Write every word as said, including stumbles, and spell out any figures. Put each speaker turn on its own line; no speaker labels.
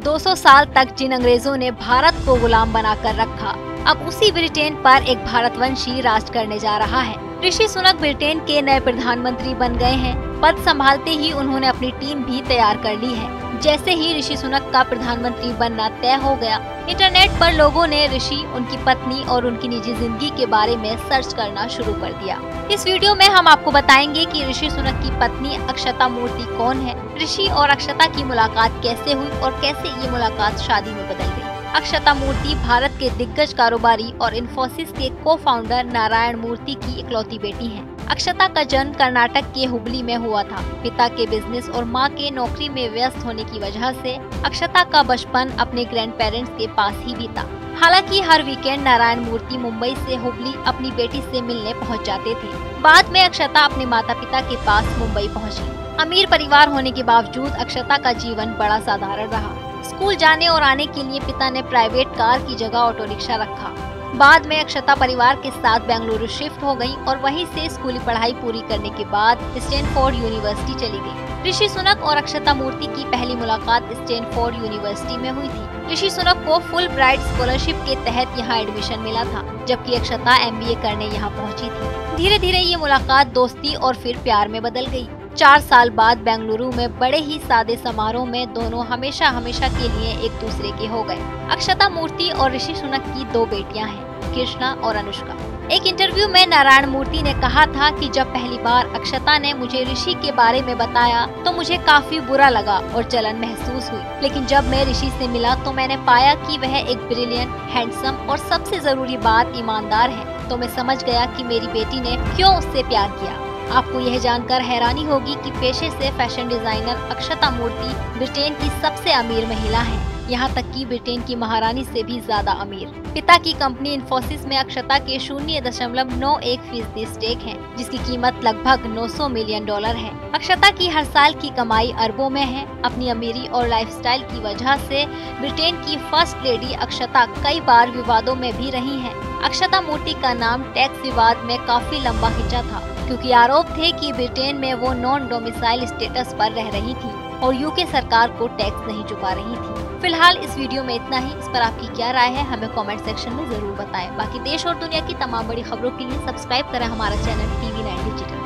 दो सौ साल तक जिन अंग्रेजों ने भारत को गुलाम बनाकर रखा, अब उसी ब्रिटेन पर एक भारतवंशी राज करने जा रहा है। ऋषि सुनक ब्रिटेन के नए प्रधानमंत्री बन गए हैं। पद संभालते ही उन्होंने अपनी टीम भी तैयार कर ली है। जैसे ही ऋषि सुनक का प्रधानमंत्री बनना तय हो गया, इंटरनेट पर लोगों ने ऋषि, उनकी पत्नी और उनकी निजी जिंदगी के बारे में सर्च करना शुरू कर दिया। इस वीडियो में हम आपको बताएंगे कि ऋषि सुनक की पत्नी अक्षता मूर्ति कौन है, ऋषि और अक्षता की मुलाकात कैसे हुई और कैसे ये मुलाकात शादी में बदल गई। अक्षता मूर्ति भारत के दिग्गज कारोबारी और इन्फोसिस के को फाउंडर नारायण मूर्ति की इकलौती बेटी हैं। अक्षता का जन्म कर्नाटक के हुबली में हुआ था। पिता के बिजनेस और मां के नौकरी में व्यस्त होने की वजह से अक्षता का बचपन अपने ग्रैंड पेरेंट्स के पास ही बीता। हालांकि हर वीकेंड नारायण मूर्ति मुंबई से हुबली अपनी बेटी से मिलने पहुंच जाते थे। बाद में अक्षता अपने माता पिता के पास मुंबई पहुंची। अमीर परिवार होने के बावजूद अक्षता का जीवन बड़ा साधारण रहा। स्कूल जाने और आने के लिए पिता ने प्राइवेट कार की जगह ऑटो रिक्शा रखा। बाद में अक्षता परिवार के साथ बेंगलुरु शिफ्ट हो गई और वहीं से स्कूली पढ़ाई पूरी करने के बाद स्टैनफोर्ड यूनिवर्सिटी चली गई। ऋषि सुनक और अक्षता मूर्ति की पहली मुलाकात स्टैनफोर्ड यूनिवर्सिटी में हुई थी। ऋषि सुनक को फुल ब्राइट स्कॉलरशिप के तहत यहाँ एडमिशन मिला था, जबकि अक्षता एम बी ए करने यहाँ पहुँची थी। धीरे धीरे ये मुलाकात दोस्ती और फिर प्यार में बदल गई। चार साल बाद बेंगलुरु में बड़े ही सादे समारोह में दोनों हमेशा हमेशा के लिए एक दूसरे के हो गए। अक्षता मूर्ति और ऋषि सुनक की दो बेटियां हैं, कृष्णा और अनुष्का। एक इंटरव्यू में नारायण मूर्ति ने कहा था कि जब पहली बार अक्षता ने मुझे ऋषि के बारे में बताया तो मुझे काफी बुरा लगा और जलन महसूस हुई, लेकिन जब मैं ऋषि से मिला तो मैंने पाया कि वह एक ब्रिलियंट, हैंडसम और सबसे जरूरी बात ईमानदार है। तो मैं समझ गया कि मेरी बेटी ने क्यों उससे प्यार किया। आपको यह जानकर हैरानी होगी कि पेशे से fashion designer Akshata Murthy Britain की सबसे अमीर महिला है, यहाँ तक कि ब्रिटेन की महारानी से भी ज्यादा अमीर। पिता की कंपनी इन्फोसिस में अक्षता के शून्य दशमलव नौ एक फीसदी स्टेक है, जिसकी कीमत लगभग नौ सौ मिलियन डॉलर है। अक्षता की हर साल की कमाई अरबों में है। अपनी अमीरी और लाइफस्टाइल की वजह से ब्रिटेन की फर्स्ट लेडी अक्षता कई बार विवादों में भी रही है। अक्षता मूर्ति का नाम टैक्स विवाद में काफी लंबा खिंचा था, क्योंकि आरोप थे कि ब्रिटेन में वो नॉन डोमिसाइल स्टेटस पर रह रही थी और यूके सरकार को टैक्स नहीं चुका रही थी। फिलहाल इस वीडियो में इतना ही। इस पर आपकी क्या राय है हमें कमेंट सेक्शन में जरूर बताएं। बाकी देश और दुनिया की तमाम बड़ी खबरों के लिए सब्सक्राइब करें हमारा चैनल टीवी नाइन डिजिटल।